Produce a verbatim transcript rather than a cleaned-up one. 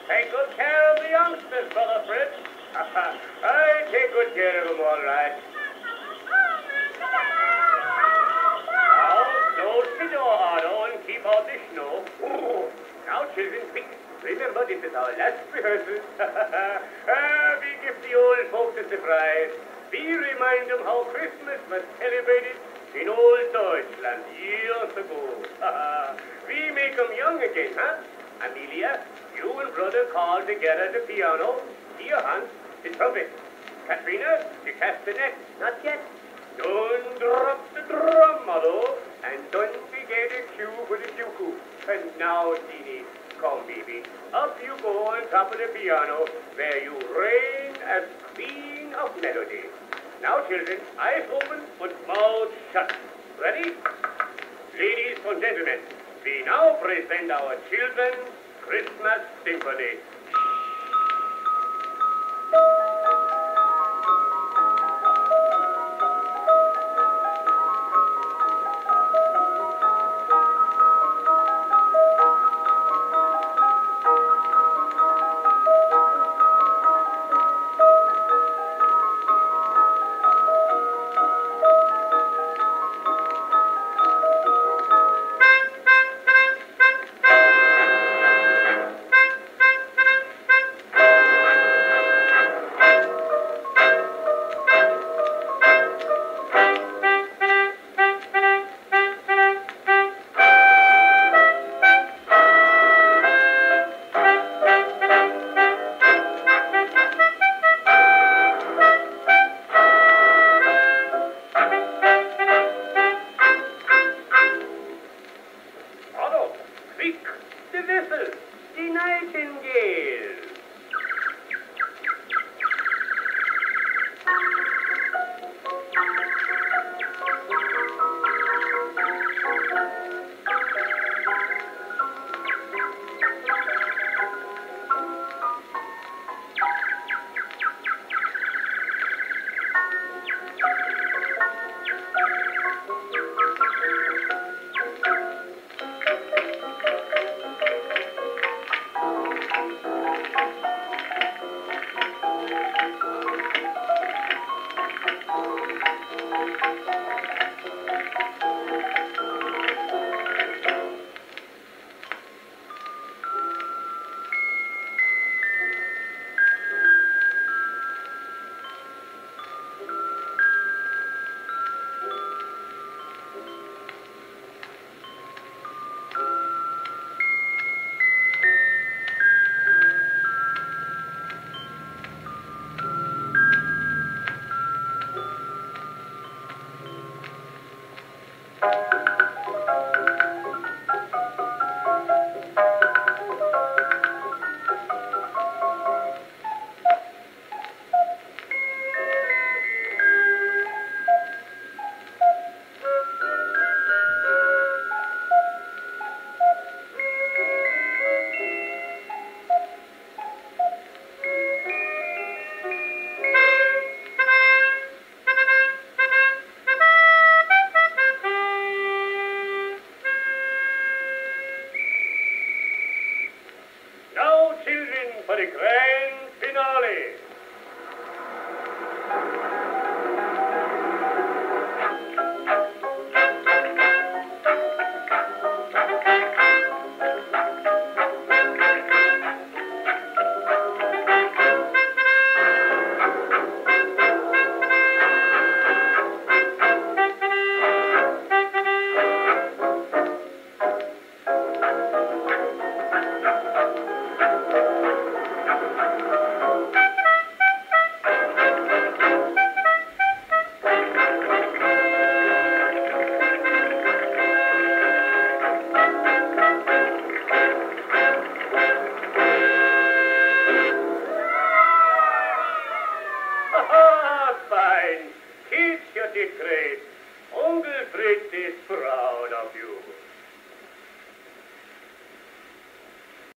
Take good care of the youngsters, Brother Fritz. I take good care of them, all right. Now, close the door, Arno, and keep out the snow. Ooh. Now, children, quick. Remember, this is our last rehearsal. ah, we give the old folks a surprise. We remind them how Christmas was celebrated in old Deutschland years ago. We make them young again, huh? Amelia, you and Brother Carl together the piano. Dear Hans, the trumpet. Katrina, the castanet. Not yet. Don't drop the drum, Mother. And don't forget a cue for the cuckoo. And now, Teeny, come, baby. Up you go on top of the piano, where you reign as queen of melody. Now, children, eyes open, but mouths shut. Ready? Ladies and gentlemen, we now present our children's Christmas Symphony. For the great